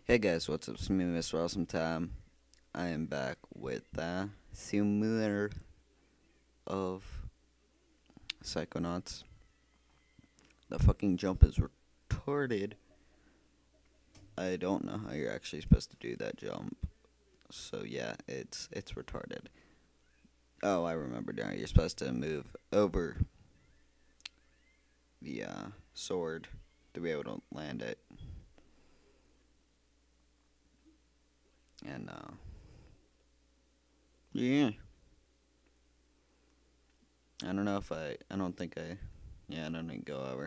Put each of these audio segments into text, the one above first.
Hey guys, what's up? It's me, Mr. Awesome Time. I am back with a simulator of Psychonauts. The fucking jump is retarded. I don't know how you're actually supposed to do that jump. So yeah, it's retarded. Oh, I remember now. You're supposed to move over the sword to be able to land it. And yeah, I don't know if I don't think I, yeah, I don't think go over.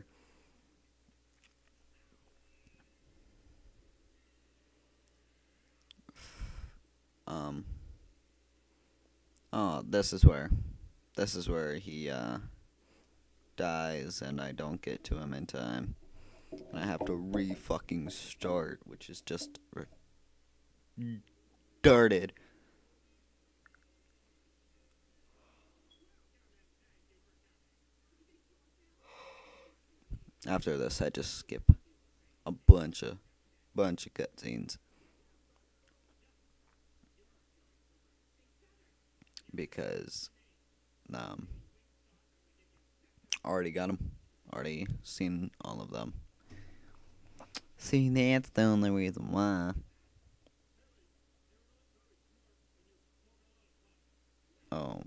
Um, oh, this is where he dies and I don't get to him in time. And I have to re-fucking start, which is just retarded. After this, I just skip a bunch of cutscenes because um already got them, already seen all of them. See, that's the only reason why. Oh,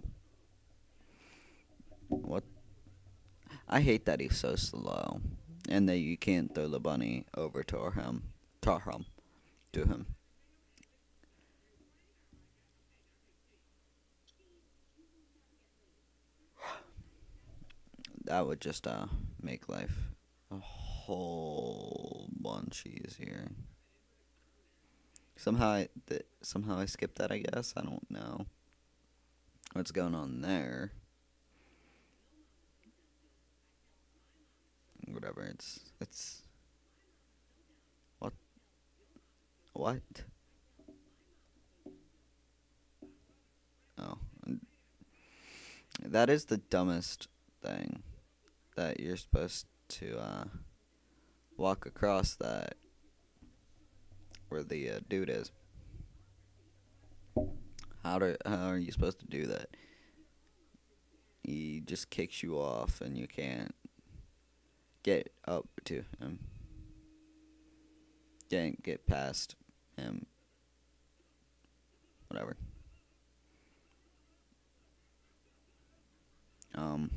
what? I hate that he's so slow, and that you can't throw the bunny over to him. That would just make life a whole bunch easier. Somehow I skipped that. I guess I don't know what's going on there. Whatever. It's what what? Oh, that is the dumbest thing that you're supposed to walk across that where the dude is. How are you supposed to do that? He just kicks you off and you can't get up to him. Can't get past him. Whatever. Um,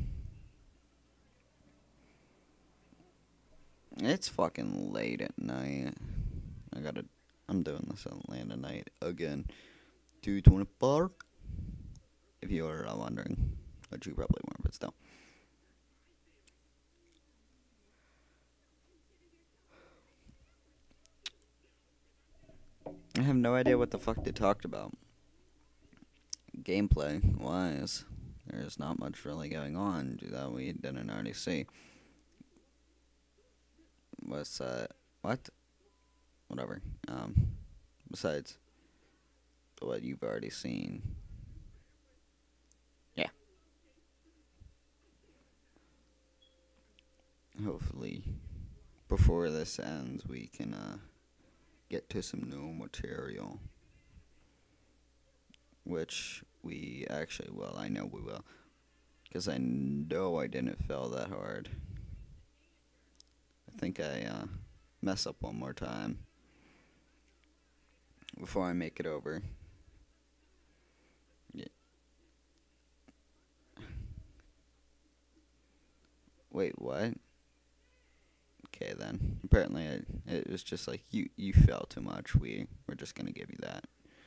it's fucking late at night. I gotta. I'm doing this at Atlanta night again. 2:24. If you are wondering, which you probably weren't, but still. I have no idea what the fuck they talked about. Gameplay wise, there's not much really going on that we didn't already see. What's what? Whatever. Besides what you've already seen. Yeah. Hopefully, before this ends, we can get to some new material, which we actually will. I know we will, because I know I didn't fail that hard. I think I mess up one more time before I make it over. Yeah. Wait, what? Okay then. Apparently, it was just like you fell too much. We're just gonna give you that.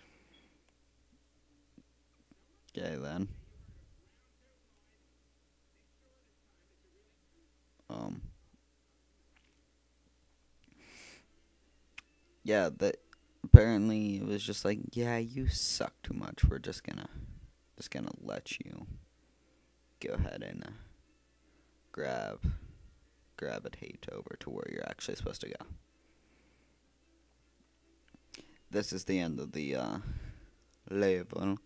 Okay then. Um. Yeah. That apparently it was just like, yeah, you suck too much. We're just gonna let you go ahead and grab gravitate over to where you're actually supposed to go. This is the end of the level,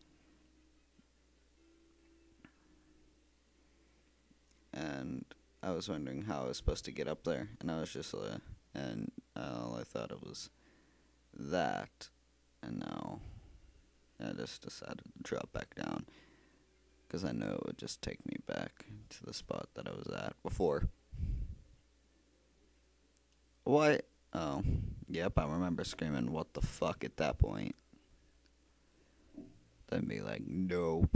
and I was wondering how I was supposed to get up there, and I was just and all I thought it was that, and now I just decided to drop back down because I know it would just take me back to the spot that I was at before. What? Oh, yep, I remember screaming, "What the fuck," at that point. Then be like, nope.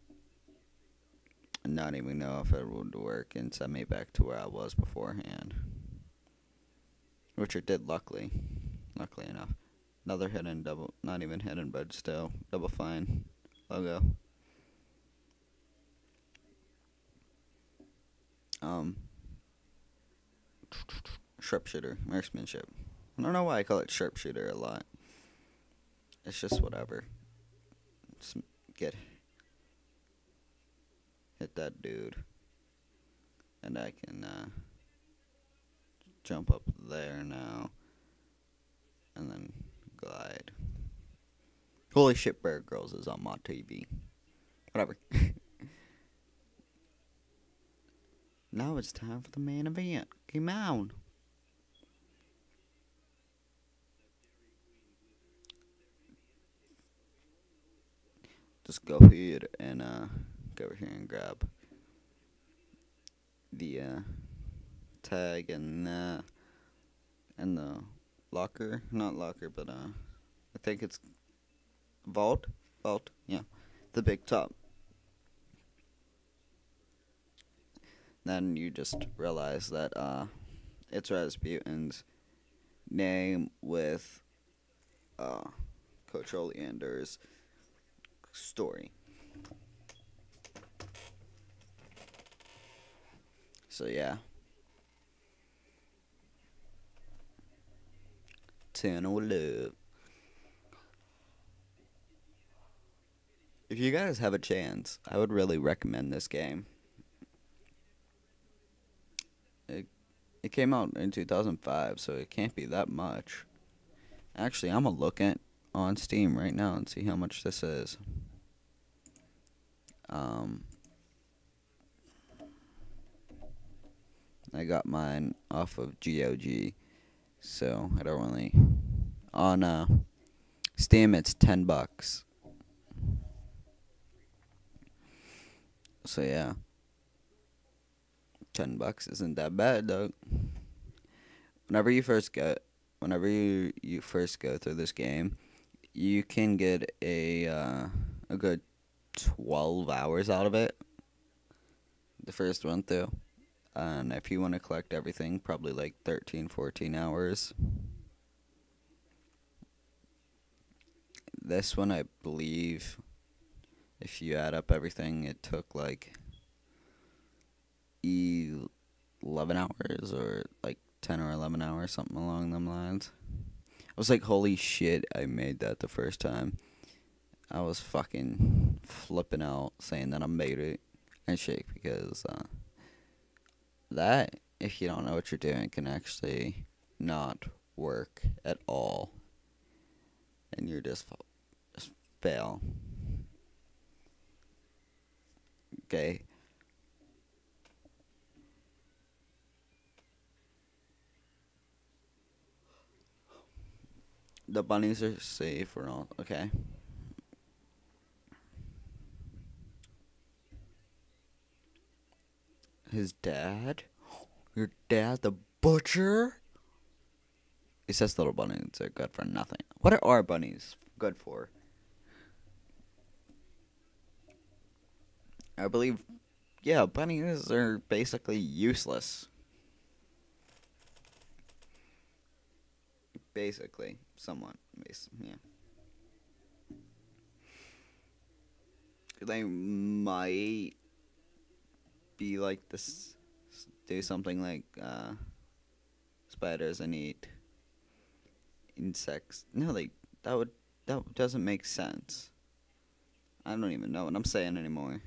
And not even know if it would work and send me back to where I was beforehand. Which it did, luckily. Luckily enough. Another hidden double, not even hidden, but still, Double Fine logo. Sharpshooter, marksmanship. I don't know why I call it sharpshooter a lot. It's just whatever. Just hit that dude, and I can jump up there now, and then glide. Holy shit, Bear Grylls is on my TV. Whatever. Now it's time for the main event. Come on. Just go ahead and go over here and grab the tag and the locker, not locker, but I think it's vault, yeah, the big top. Then you just realize that it's Rasputin's name with Coach Oleander's story. So yeah. 10 or love. If you guys have a chance, I would really recommend this game. It came out in 2005, so it can't be that much. Actually, I'm gonna look at on Steam right now and see how much this is. I got mine off of GOG, so I don't really. On Steam, it's $10. So yeah, $10 isn't that bad though. Whenever you first go through this game, you can get a good 12 hours out of it. The first run through. And if you want to collect everything, probably like 13, 14 hours. This one, I believe, if you add up everything, it took like 11 hours or like 10 or 11 hours, something along them lines. I was like, holy shit, I made that the first time. I was fucking flipping out, saying that I made it and shit, because that, if you don't know what you're doing, can actually not work at all. And you're just fail. Okay. The bunnies are safe or all. Okay. His dad? Your dad, the butcher? He says little bunnies are good for nothing. What are our bunnies good for? I believe, yeah, bunnies are basically useless. Basically, somewhat. Yeah. They might be like this, do something like spiders and eat insects. No, that doesn't make sense. I don't even know what I'm saying anymore.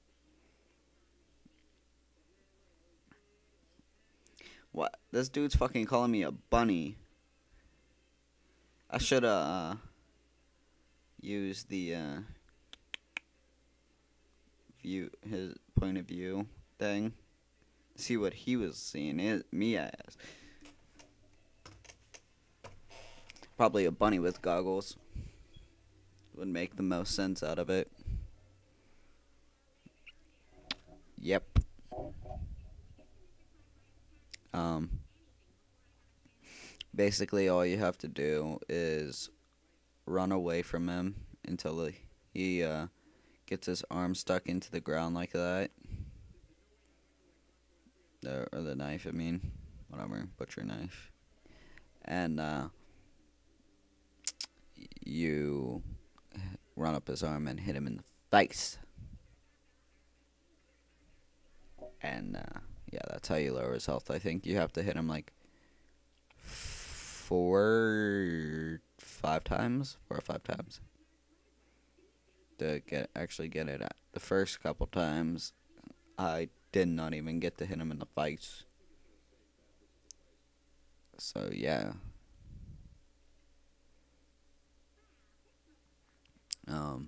What? This dude's fucking calling me a bunny. I should use the his point of view thing. See what he was seeing me as. Probably a bunny with goggles would make the most sense out of it. Yep. Um, Basically, all you have to do is run away from him until he gets his arm stuck into the ground like that. Or the knife, I mean. Whatever, butcher knife. And you run up his arm and hit him in the face. And yeah, that's how you lower his health. I think you have to hit him like 4 or 5 times to actually get it out. The first couple times, I did not even get to hit him in the face. So yeah. Um.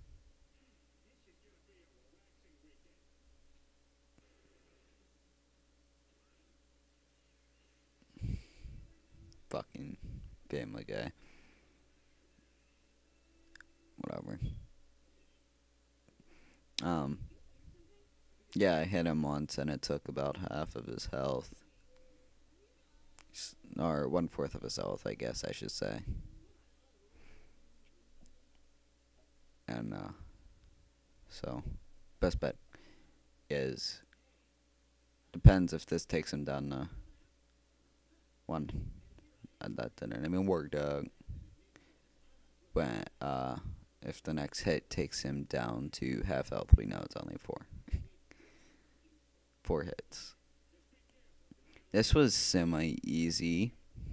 Fucking Family Guy. Whatever. Um. Yeah, I hit him once and it took about half of his health. Or 1/4 of his health, I guess I should say. And so best bet is depends if this takes him down to 1. That didn't even work, dog. But if the next hit takes him down to half health, we know it's only 4. 4 hits. This was semi-easy.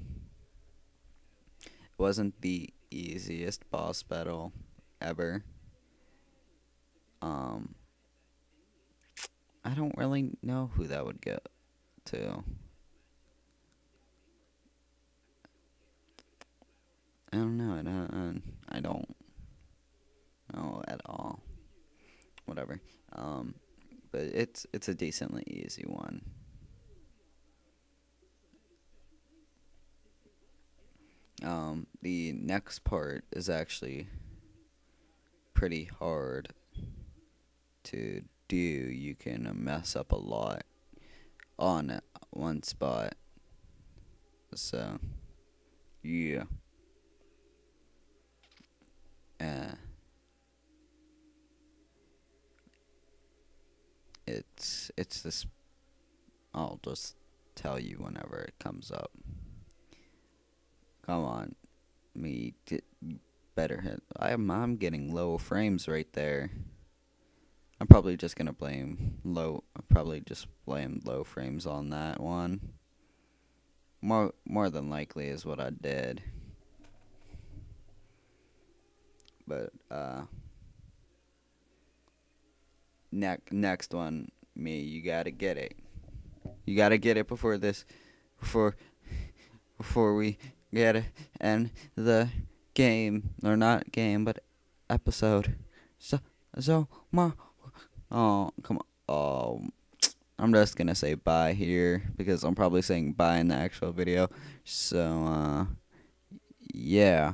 It wasn't the easiest boss battle ever. I don't really know who that would get to. I don't know. I don't know at all. Whatever. But it's a decently easy one. The next part is actually pretty hard to do. You can mess up a lot on one spot. So, yeah. It's this. I'll just tell you whenever it comes up. Come on, better hit. I'm getting low frames right there. I'm probably just gonna blame low. Probably just blame low frames on that one. More than likely is what I did. But next one, you gotta get it. You gotta get it before we get it end the game, or not game, but episode. So oh, come on. Oh, I'm just gonna say bye here because I'm probably saying bye in the actual video. So yeah.